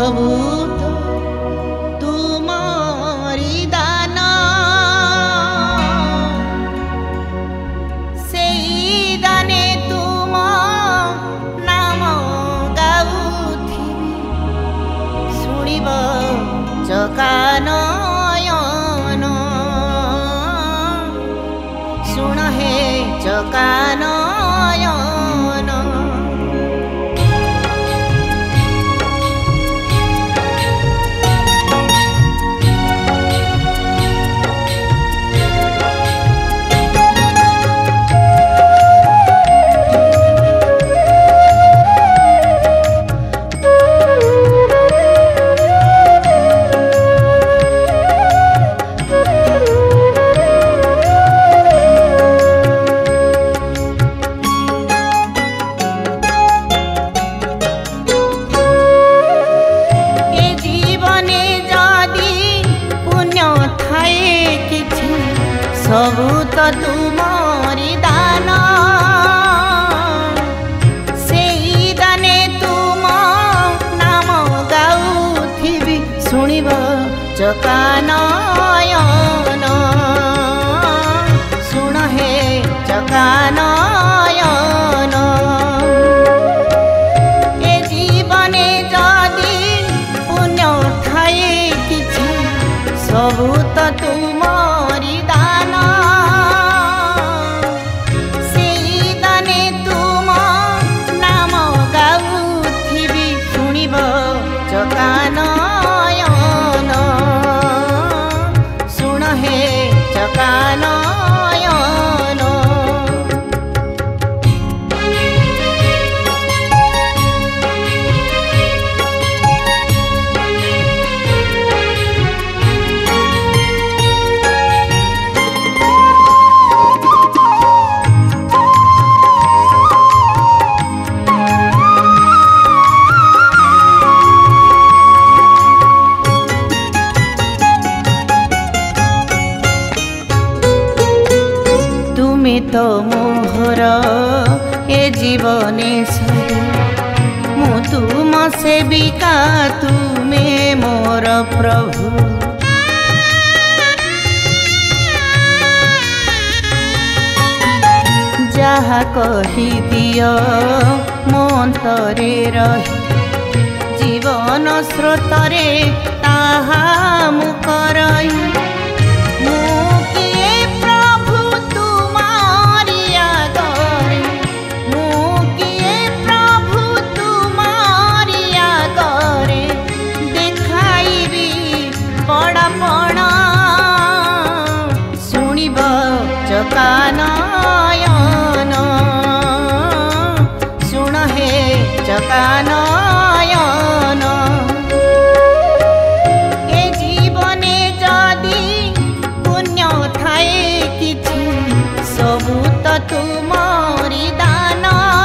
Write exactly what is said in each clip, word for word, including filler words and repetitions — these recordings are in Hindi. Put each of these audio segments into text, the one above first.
सबू तो तुमरी दान से दाने तुम नाम गाउथिबी शुणिब चकानयन शुण हे चकानयन सबू तो तुमरी दान से दाने तुम नाम गाउथिबी शुणिब चकानयन शुण हे चकानयन ए जीवने जदि पुण्य थाए किछि सबू तो तुमरी दान चकानयन शुण हे चकानयन तो मोहर ए जीवने सब मु तुम सेविका तुमे मोर प्रभु जहा कही दियो मंतरे रही जीवन स्रोतरे ताहा मु करई चकानयन शुण हे चकानयन ए जीवने जदि पुण्य थाए किछि सबू तो तुमरी दान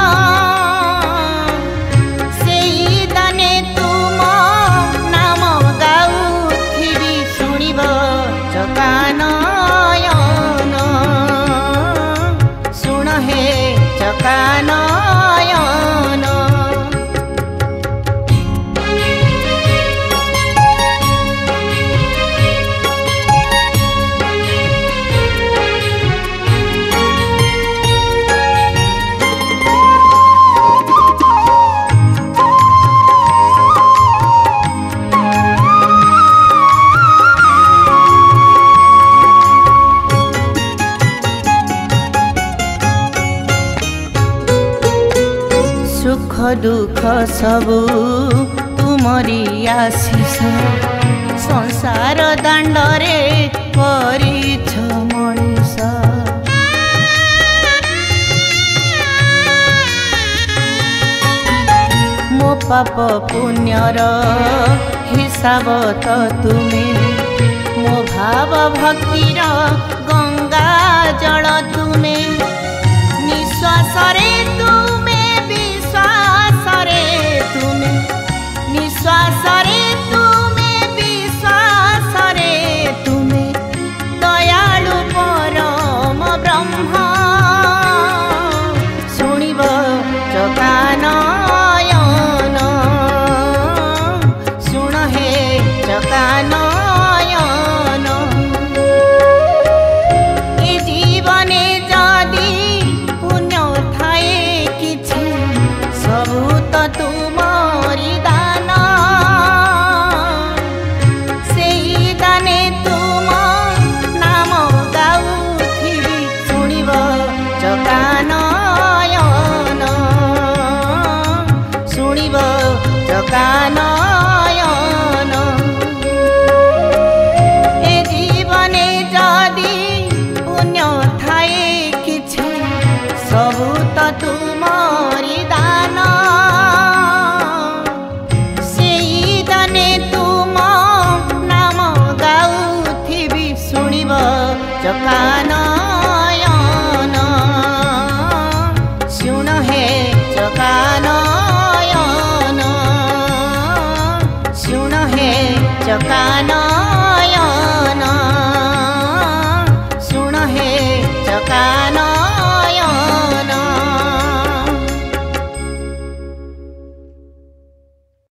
से दाने तुम नाम गाउथिबी शुणिब चकानयन शुण हे चकानयन सुख दुख सबू तुमरी आशीष संसार दांडरे करिछ मनीष मो पाप पुण्यर हिसाब तो तुमे मो भाव भक्तिर गंगा जल तुमे निश्वास रे तुमे विश्वास रे तुमे निश्वास रे तुमे विश्वास रे तुमे दयालु परम ब्रह्म शुणिब चकानयन चकानयन सुन हे चकानयन सुन हे चकानयन